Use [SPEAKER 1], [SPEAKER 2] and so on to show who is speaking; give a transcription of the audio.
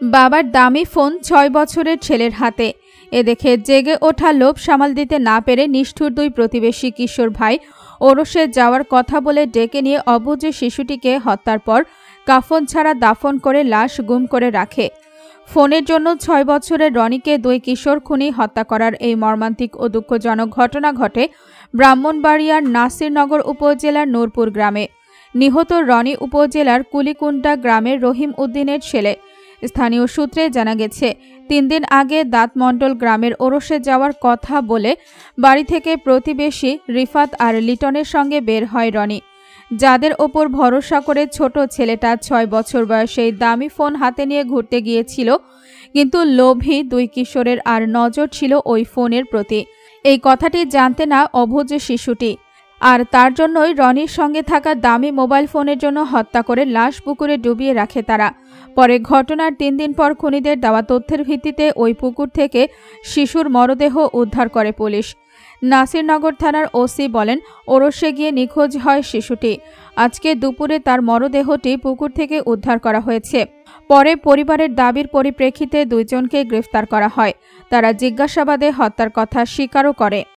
[SPEAKER 1] বাবার দামি ফোন ৬ বছরের ছেলের হাতে। এ দেখে জেগে ওঠা লোভ সামাল দিতে না পেরে নিষ্ঠুর দুই প্রতিবেশী কিশোর ভাই ওরসে যাওয়ার কথা বলে ডেকে নিয়ে অবুঝ শিশুটিকে হত্যার পর কাফন ছাড়া দাফন করে লাশ গুম করে রাখে। ফোনের জন্য ৬ বছরের রনিকে দুই কিশোর খুনি হত্যা করার এই মর্মান্তিক ও দুঃখজনক ঘটনা ঘটে ব্রাহ্মণবাড়িয়ার নাসিরনগর উপজেলার নূরপুর গ্রামে। নিহত রনি উপজেলার কুলিকুন্ডা গ্রামের রহিম উদ্দিনের ছেলে। স্থানীয় সূত্রে জানা গেছে, ৩ দিন আগে দাঁতমণ্ডল গ্রামের ওরসে যাওয়ার কথা বলে বাড়ি থেকে প্রতিবেশী রিফাত আর লিটনের সঙ্গে বের হয় রনি, যাদের ওপর ভরসা করে ছোট ছেলেটা ৬ বছর বয়সে দামি ফোন হাতে নিয়ে ঘুরতে গিয়েছিল। কিন্তু লোভী দুই কিশোরের আর নজর ছিল ওই ফোনের প্রতি। এই কথাটি জানতে না অবুঝ শিশুটি, আর তার জন্যই রনির সঙ্গে থাকা দামি মোবাইল ফোনের জন্য হত্যা করে লাশ পুকুরে ডুবিয়ে রাখে তারা। পরে ঘটনার ৩ দিন পর খুনিদের দেওয়া তথ্যের ভিত্তিতে ওই পুকুর থেকে শিশুর মরদেহ উদ্ধার করে পুলিশ। নাসিরনগর থানার ওসি বলেন, ওরসে গিয়ে নিখোঁজ হয় শিশুটি। আজকে দুপুরে তার মরদেহটি পুকুর থেকে উদ্ধার করা হয়েছে। পরে পরিবারের দাবির পরিপ্রেক্ষিতে দুইজনকে গ্রেফতার করা হয়। তারা জিজ্ঞাসাবাদে হত্যার কথা স্বীকারও করে।